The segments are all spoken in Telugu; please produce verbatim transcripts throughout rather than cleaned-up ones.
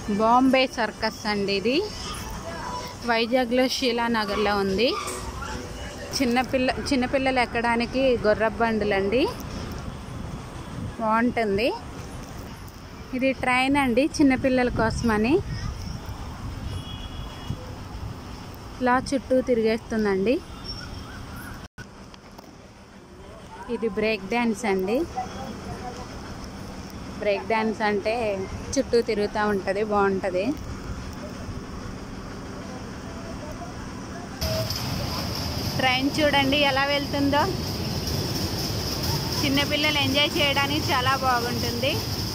బాంబే సర్కస్ అండి. ఇది వైజాగ్లో శీలానగర్లో ఉంది. చిన్నపిల్ల చిన్నపిల్లలు ఎక్కడానికి గుర్రపు బండులండి, బాగుంటుంది. ఇది ట్రైన్ అండి చిన్నపిల్లల కోసమని. ఇలా చుట్టూ తిరిగేస్తుందండి. ఇది బ్రేక్ డ్యాన్స్ అండి. బ్రేక్ డ్యాన్స్ అంటే చుట్టూ తిరుగుతూ ఉంటుంది, బాగుంటుంది. ట్రైన్ చూడండి ఎలా వెళ్తుందో. చిన్నపిల్లలు ఎంజాయ్ చేయడానికి చాలా బాగుంటుంది.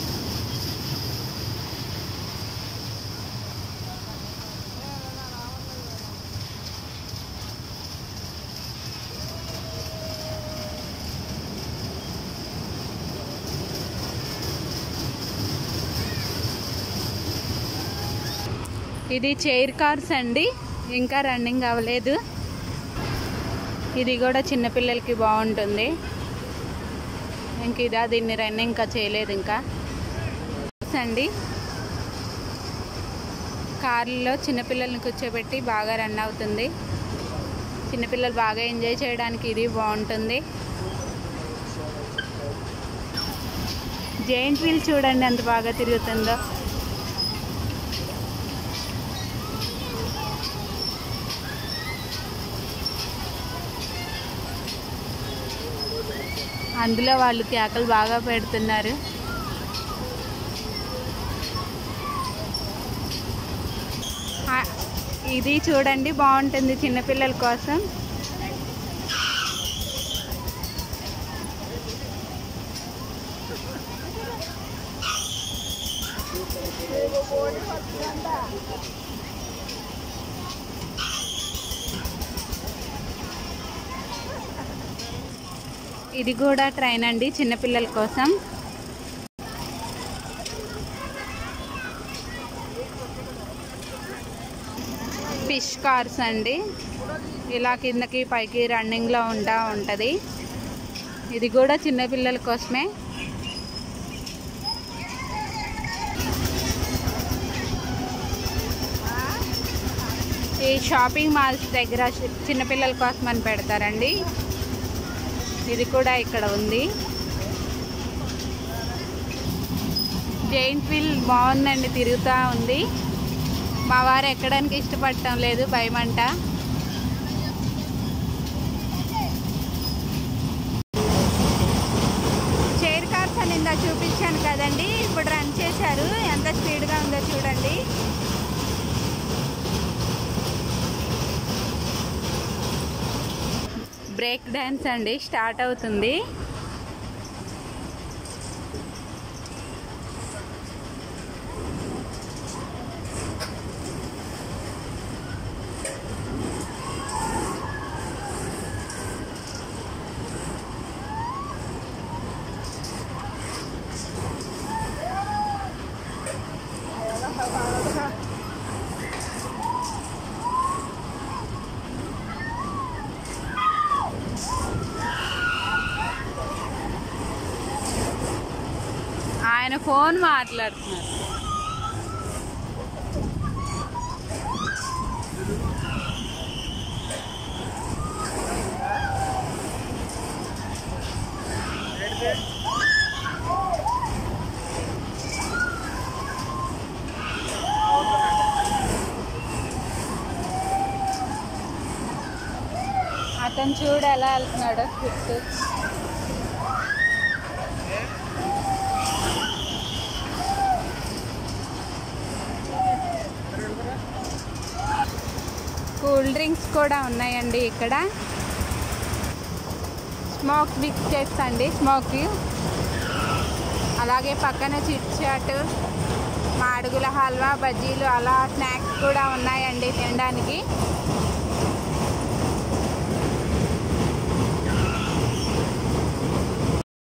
ఇది చైర్ కార్స్ అండి, ఇంకా రన్నింగ్ అవ్వలేదు. ఇది కూడా చిన్నపిల్లలకి బాగుంటుంది. ఇంక ఇదా దీన్ని రన్నింగ్ ఇంకా చేయలేదు. ఇంకా అండి కార్లలో చిన్నపిల్లల్ని కూర్చోబెట్టి బాగా రన్ అవుతుంది. చిన్నపిల్లలు బాగా ఎంజాయ్ చేయడానికి ఇది బాగుంటుంది. జైంట్ వీల్ చూడండి ఎంత బాగా తిరుగుతుందో. అందులో వాళ్ళు కేకలు బాగా పెడుతున్నారు. ఇది చూడండి బాగుంటుంది చిన్నపిల్లల కోసం. ఇది కూడా ట్రైన్ అండి చిన్నపిల్లల కోసం. ఫిష్ కార్స్ అండి, ఇలా కిందకి పైకి రన్నింగ్లో ఉంటా ఉంటుంది. ఇది కూడా చిన్నపిల్లల కోసమే. ఈ షాపింగ్ మాల్స్ దగ్గర చిన్నపిల్లల కోసం అని పెడతారండి. ఇది కూడా ఇక్కడ ఉంది. జైంట్ వీల్ బాగుందండి, తిరుగుతూ ఉంది. మా వారు ఎక్కడానికి ఇష్టపడటం లేదు, భయమంట. చైర్ కార్స్ అని ఇందా చూపించాను కదండి, ఇప్పుడు రన్ చేశారు. ఎంత స్పీడ్గా ఉందో చూడండి. బ్రేక్ డ్యాన్స్ అండి స్టార్ట్ అవుతుంది. ఆయన ఫోన్ మాట్లాడుతున్నారు. అతను చూడు ఎలా వెళ్తున్నాడో చుట్టూ. కూల్ డ్రింక్స్ కూడా ఉన్నాయండి ఇక్కడ. స్మోక్ బిస్కెట్స్ అండి, స్మోక్. అలాగే పక్కన చిట్ చాట్, మాడుగుల హల్వా, బజ్జీలు, అలా స్నాక్స్ కూడా ఉన్నాయండి తినడానికి.